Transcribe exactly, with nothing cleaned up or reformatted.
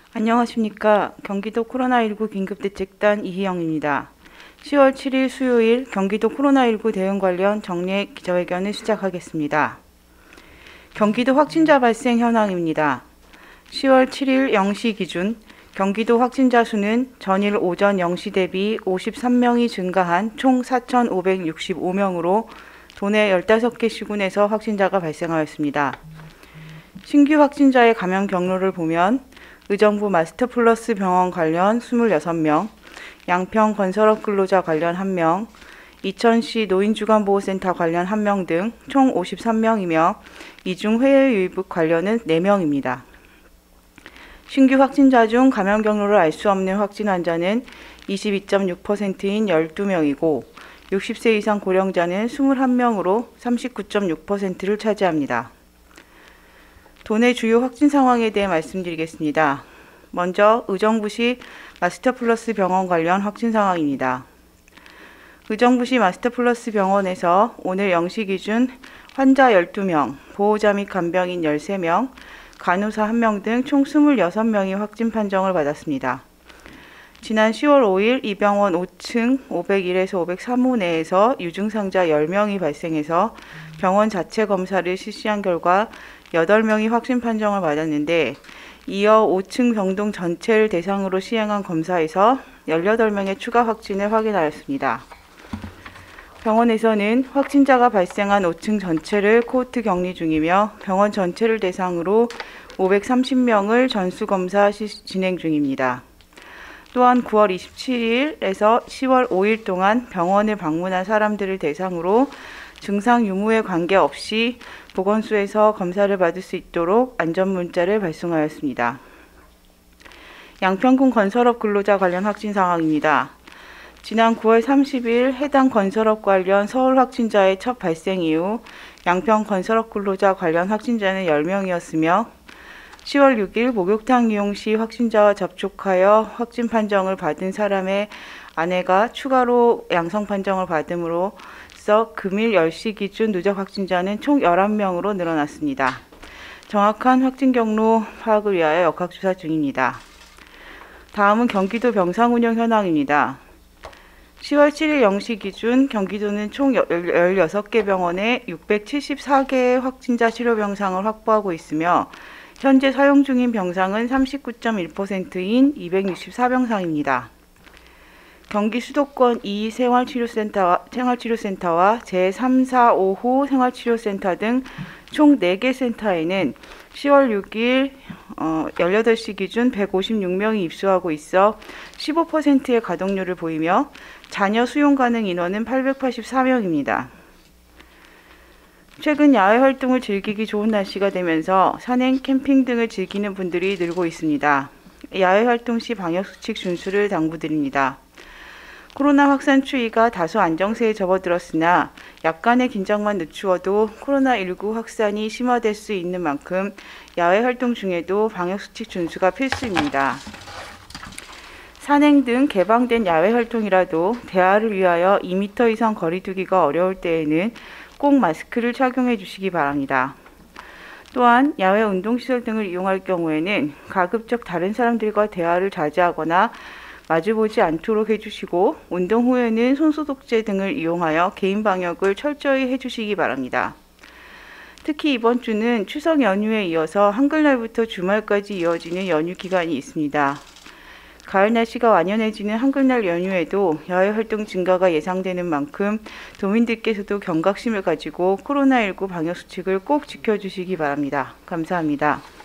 안녕하십니까. 경기도 코로나십구 긴급대책단 이희영입니다. 시월 칠일 수요일 경기도 코로나십구 대응 관련 정례 기자회견을 시작하겠습니다. 경기도 확진자 발생 현황입니다. 시월 칠일 영 시 기준 경기도 확진자 수는 전일 오전 영 시 대비 오십삼 명이 증가한 총 사천오백육십오 명으로 도내 열다섯 개 시군에서 확진자가 발생하였습니다. 신규 확진자의 감염 경로를 보면 의정부 마스터플러스 병원 관련 이십육 명, 양평 건설업 근로자 관련 한 명, 이천시 노인주간보호센터 관련 한 명 등 총 오십삼 명이며 이 중 해외 유입국 관련은 네 명입니다. 신규 확진자 중 감염 경로를 알 수 없는 확진 환자는 이십이 점 육 퍼센트인 열두 명이고 육십 세 이상 고령자는 이십일 명으로 삼십구 점 육 퍼센트를 차지합니다. 도내 주요 확진 상황에 대해 말씀드리겠습니다. 먼저 의정부시 마스터플러스 병원 관련 확진 상황입니다. 의정부시 마스터플러스 병원에서 오늘 영 시 기준 환자 열두 명, 보호자 및 간병인 열세 명, 간호사 한 명 등 총 이십육 명이 확진 판정을 받았습니다. 지난 시월 오일 이 병원 오 층 오백일에서 오백삼 호 내에서 유증상자 십 명이 발생해서 병원 자체 검사를 실시한 결과 여덟 명이 확진 판정을 받았는데 이어 오 층 병동 전체를 대상으로 시행한 검사에서 열여덟 명의 추가 확진을 확인하였습니다. 병원에서는 확진자가 발생한 오 층 전체를 코호트 격리 중이며 병원 전체를 대상으로 오백삼십 명을 전수검사 진행 중입니다. 또한 구월 이십칠일에서 시월 오일 동안 병원을 방문한 사람들을 대상으로 증상 유무에 관계없이 보건소에서 검사를 받을 수 있도록 안전문자를 발송하였습니다. 양평군 건설업 근로자 관련 확진 상황입니다. 지난 구월 삼십일 해당 건설업 관련 서울 확진자의 첫 발생 이후 양평 건설업 근로자 관련 확진자는 십 명이었으며 시월 육일 목욕탕 이용 시 확진자와 접촉하여 확진 판정을 받은 사람의 아내가 추가로 양성 판정을 받음으로써 금일 열 시 기준 누적 확진자는 총 열한 명으로 늘어났습니다. 정확한 확진 경로 파악을 위하여 역학조사 중입니다. 다음은 경기도 병상운영 현황입니다. 시월 칠일 영 시 기준 경기도는 총 열여섯 개 병원에 육백칠십사 개의 확진자 치료 병상을 확보하고 있으며 현재 사용 중인 병상은 삼십구 점 일 퍼센트인 이백육십사 병상입니다. 경기 수도권 이 생활치료센터와, 생활치료센터와 제삼, 사, 오 호 생활치료센터 등 총 네 개 센터에는 시월 육일 어, 열여덟 시 기준 백오십육 명이 입소하고 있어 십오 퍼센트의 가동률을 보이며 자녀 수용 가능 인원은 팔백팔십사 명입니다. 최근 야외 활동을 즐기기 좋은 날씨가 되면서 산행, 캠핑 등을 즐기는 분들이 늘고 있습니다. 야외 활동 시 방역수칙 준수를 당부드립니다. 코로나 확산 추이가 다소 안정세에 접어들었으나 약간의 긴장만 늦추어도 코로나십구 확산이 심화될 수 있는 만큼 야외 활동 중에도 방역수칙 준수가 필수입니다. 산행 등 개방된 야외 활동이라도 대화를 위하여 이 미터 이상 거리 두기가 어려울 때에는 꼭 마스크를 착용해 주시기 바랍니다. 또한 야외 운동시설 등을 이용할 경우에는 가급적 다른 사람들과 대화를 자제하거나 마주보지 않도록 해주시고 운동 후에는 손소독제 등을 이용하여 개인 방역을 철저히 해주시기 바랍니다. 특히 이번 주는 추석 연휴에 이어서 한글날부터 주말까지 이어지는 연휴 기간이 있습니다. 가을 날씨가 완연해지는 한글날 연휴에도 야외 활동 증가가 예상되는 만큼 도민들께서도 경각심을 가지고 코로나십구 방역수칙을 꼭 지켜주시기 바랍니다. 감사합니다.